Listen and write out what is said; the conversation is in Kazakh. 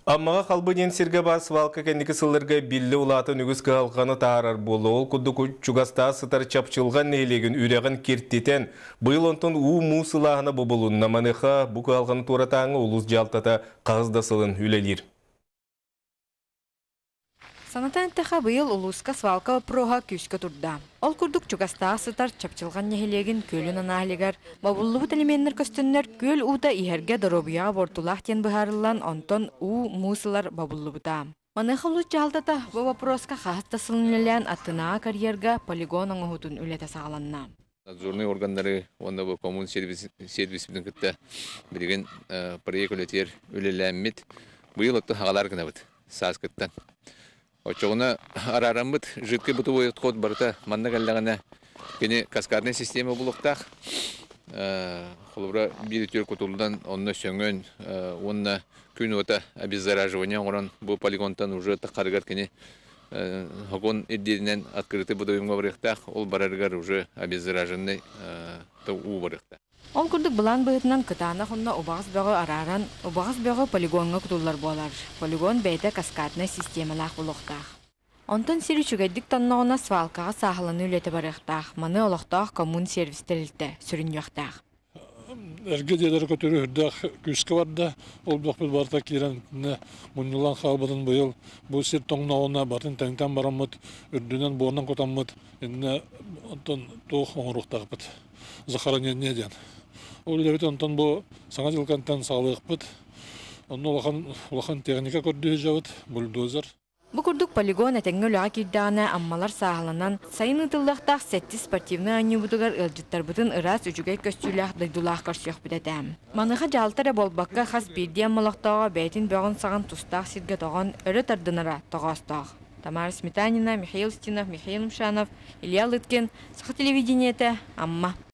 Аммаға қалбы ден сирге бас валка кәндікі сылырға білі улатын үгіз қалғаны таарар болу. Ол күдді чугаста сытар чапчылған нейлеген үреген керттетен. Бұл онтын у мусылағына бұбылуынна маныға бұ қалғаны туратаңы улус жалтата қағыздасылын үлелер. Санатан тәхі бұйыл улуска свалка проға күшкі тұрда. Ол күрдік чугастағы сытар чапчылған нехелеген көлін анағылегер. Бабуллығы тәлеменнер көстінлер көл ұта иерге дұробияға бортулақ тен бұхарылан онтон у мусылар бабуллығыда. Маныға ұлыс жалтата бұл вопроска қағыстасылынылен аттынаға карьерға полигон оңығытын үлеті сағаланна. Надзорные органдары, онда бұл коммун сервисінің күтті білген проект өлетер өлеләммет. Бұйыл отты хағалар күні бұд, саз күттен. Очоғына арарам бұд, жытқы бұты ойыт қод барыта манна кәлдіғана кені каскарный система бұлықтақ. Құлыбыра бір үтер көтілден онына сөңген, онына күн ота обеззараживания оран бұл полигонтан уже тақарығар кені Хогон иддинен открытый будуемға барықтақ, ол барарығар уже обеззараженный у барықтақ. Ол күрдік бұлан бұғытынан күтана құнна ұбағыз бөғі араран, ұбағыз бөғі полигонға күтулар болар. Полигон бәйді каскадны системалақ бұлықтақ. Онтын сирі чүгәддік тоннағына свалкаға сағыланы үлеті барықтақ, маны олықтақ коммун сервистелілді, сүрін яқтақ. Әрге дедер көтөрі үрдіғ күшкі барда, ол бұқ біз барта керен мұнылан қалбадың бұйыл. Бұл сер тоңнауына батын тәңтен барамыд, үрдінен борынан көтамыд, енне онтан тоқ оңырықтағы бұд. Захаран енне ден. Ол үлебет онтан бұл саңа жылқантан сағылық бұд. Оның улахан техника көрді жауыд, бульдозер. Бұ күрдік полигон әтәңі өліға кирдағына аммалар сағыланан сайын ұтылықтақ сәтті спортивны әне бұдығар үлжіттар бұтын ұрас үжігай көстүләқ дайдулақ қаршық бұдәдәм. Маныға жалтары болбаққа қас бірде аммалақтауға бәйтін бөғын саған тұстақ сирге тоған өрі тардынара тоғастақ. Тамара Сметанина, Михаил Стинов, Михаил Мшанов, Илья Лыткин, Сақы телевидениеті, Амма.